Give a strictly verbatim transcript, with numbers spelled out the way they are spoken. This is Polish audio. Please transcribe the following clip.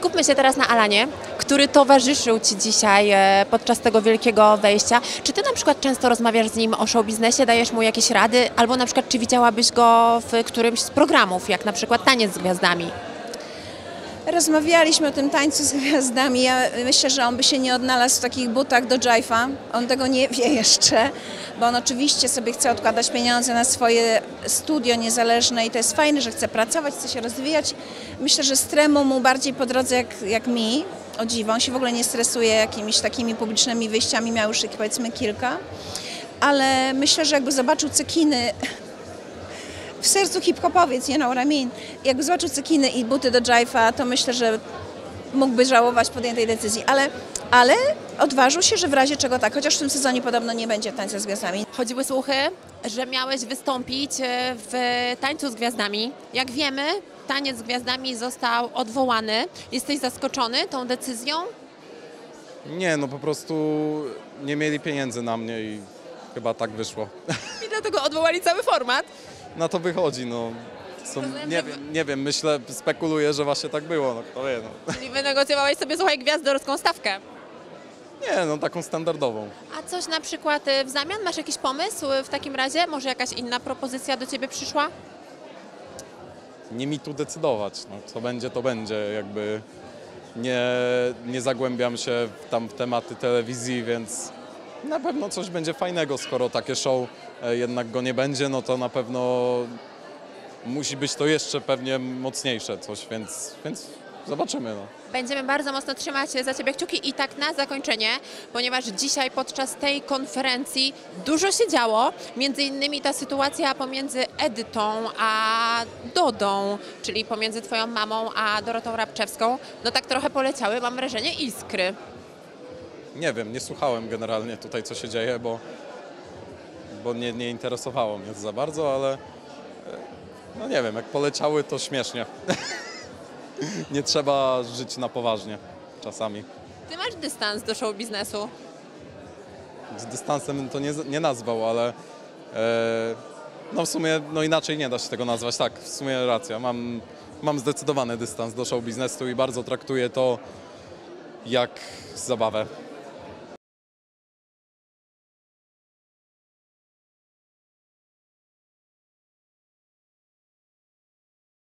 Skupmy się teraz na Alanie, który towarzyszył Ci dzisiaj e, podczas tego wielkiego wejścia. Czy Ty na przykład często rozmawiasz z nim o show biznesie, dajesz mu jakieś rady, albo na przykład czy widziałabyś go w którymś z programów, jak na przykład Taniec z Gwiazdami? Rozmawialiśmy o tym tańcu z gwiazdami. Ja myślę, że on by się nie odnalazł w takich butach do dżajfa. On tego nie wie jeszcze, bo on oczywiście sobie chce odkładać pieniądze na swoje studio niezależne i to jest fajne, że chce pracować, chce się rozwijać. Myślę, że stremu mu bardziej po drodze jak, jak mi. O dziwo, on się w ogóle nie stresuje jakimiś takimi publicznymi wyjściami, miał już ich powiedzmy kilka. Ale myślę, że jakby zobaczył cekiny w sercu hip-hopowiec, you know what I mean. Jakby zobaczył cekiny i buty do dżajfa, to myślę, że mógłby żałować podjętej decyzji, ale, ale odważył się, że w razie czego tak, chociaż w tym sezonie podobno nie będzie Tańca z Gwiazdami. Chodziły słuchy, że miałeś wystąpić w Tańcu z Gwiazdami. Jak wiemy, Taniec z Gwiazdami został odwołany. Jesteś zaskoczony tą decyzją? Nie, no po prostu nie mieli pieniędzy na mnie i chyba tak wyszło. I dlatego odwołali cały format. Na to wychodzi, no. Są, nie, wiem, nie wiem, myślę, spekuluję, że właśnie tak było, no kto wie, no. Czyli wynegocjowałeś sobie, słuchaj, gwiazdorską stawkę. Nie, no taką standardową. A coś na przykład y, w zamian? Masz jakiś pomysł w takim razie? Może jakaś inna propozycja do Ciebie przyszła? Nie mi tu decydować, no co będzie, to będzie, jakby nie, nie zagłębiam się w, tam w tematy telewizji, więc na pewno coś będzie fajnego, skoro takie show e, jednak go nie będzie, no to na pewno musi być to jeszcze pewnie mocniejsze coś, więc, więc zobaczymy. No. Będziemy bardzo mocno trzymać za Ciebie kciuki i tak na zakończenie, ponieważ dzisiaj podczas tej konferencji dużo się działo, między innymi ta sytuacja pomiędzy Edytą a Dodą, czyli pomiędzy Twoją mamą a Dorotą Rabczewską. No tak trochę poleciały, mam wrażenie, iskry. Nie wiem, nie słuchałem generalnie tutaj, co się dzieje, bo, bo nie, nie interesowało mnie to za bardzo, ale no nie wiem, jak poleciały, to śmiesznie. Nie trzeba żyć na poważnie czasami. Ty masz dystans do show biznesu. Z dystansem bym to nie, nie nazwał, ale e, no w sumie no inaczej nie da się tego nazwać. Tak, w sumie racja. Mam, mam zdecydowany dystans do show biznesu i bardzo traktuję to jak zabawę.